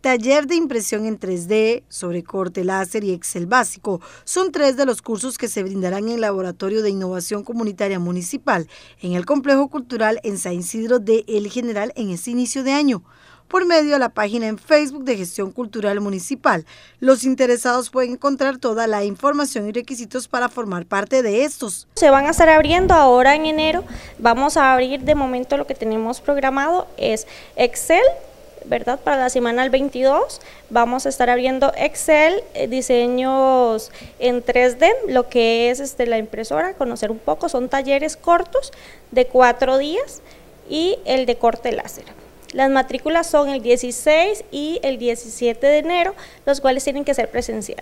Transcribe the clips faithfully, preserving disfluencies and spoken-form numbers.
Taller de impresión en tres D, sobrecorte láser y Excel básico son tres de los cursos que se brindarán en el Laboratorio de Innovación Comunitaria Municipal en el Complejo Cultural en San Isidro de El General en este inicio de año. Por medio de la página en Facebook de Gestión Cultural Municipal, los interesados pueden encontrar toda la información y requisitos para formar parte de estos. Se van a estar abriendo ahora en enero, vamos a abrir de momento lo que tenemos programado es Excel, ¿verdad? Para la semana del veintidós vamos a estar abriendo Excel, eh, diseños en tres D, lo que es este, la impresora, conocer un poco, son talleres cortos de cuatro días y el de corte láser. Las matrículas son el dieciséis y el diecisiete de enero, los cuales tienen que ser presencial.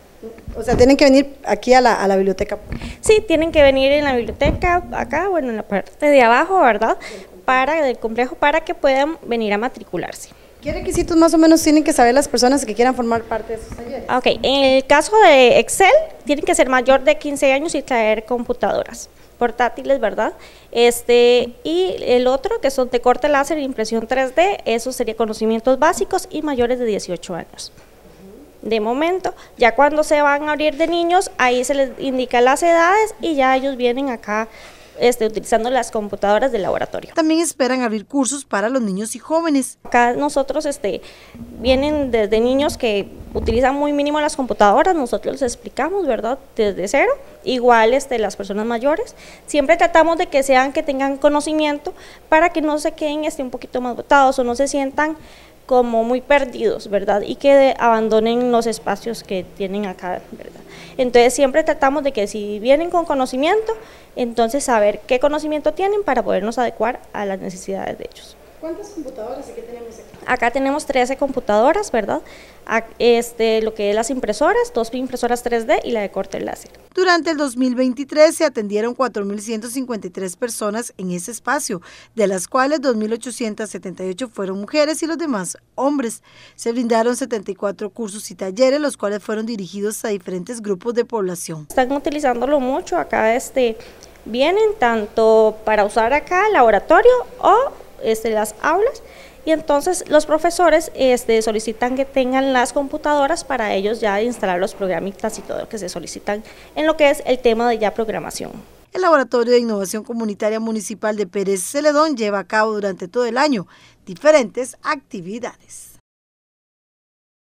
O sea, tienen que venir aquí a la, a la biblioteca. Sí, tienen que venir en la biblioteca, acá, bueno, en la parte de abajo, ¿verdad? Para del complejo, para que puedan venir a matricularse. ¿Qué requisitos más o menos tienen que saber las personas que quieran formar parte de esos talleres? Ok, en el caso de Excel, tienen que ser mayor de quince años y traer computadoras portátiles, ¿verdad? Este, y el otro, que son de corte láser e impresión tres D, eso sería conocimientos básicos y mayores de dieciocho años. De momento, ya cuando se van a abrir de niños, ahí se les indica las edades y ya ellos vienen acá este, utilizando las computadoras del laboratorio. También esperan abrir cursos para los niños y jóvenes. Acá nosotros este, vienen desde niños que utilizan muy mínimo las computadoras, nosotros les explicamos, ¿verdad? Desde cero, igual este, las personas mayores, siempre tratamos de que sean, que tengan conocimiento para que no se queden este, un poquito más botados o no se sientan como muy perdidos, ¿verdad? Y que abandonen los espacios que tienen acá, ¿verdad? Entonces siempre tratamos de que si vienen con conocimiento, entonces saber qué conocimiento tienen para podernos adecuar a las necesidades de ellos. ¿Cuántas computadoras aquí tenemos aquí? Acá tenemos trece computadoras, ¿verdad? Este, lo que es las impresoras, dos impresoras tres D y la de corte láser. Durante el dos mil veintitrés se atendieron cuatro mil ciento cincuenta y tres personas en ese espacio, de las cuales dos mil ochocientas setenta y ocho fueron mujeres y los demás hombres. Se brindaron setenta y cuatro cursos y talleres, los cuales fueron dirigidos a diferentes grupos de población. Están utilizándolo mucho, acá este, vienen tanto para usar acá el laboratorio o este, las aulas, y entonces los profesores este, solicitan que tengan las computadoras para ellos ya instalar los programitas y todo lo que se solicitan en lo que es el tema de ya programación. El Laboratorio de Innovación Comunitaria Municipal de Pérez Celedón lleva a cabo durante todo el año diferentes actividades.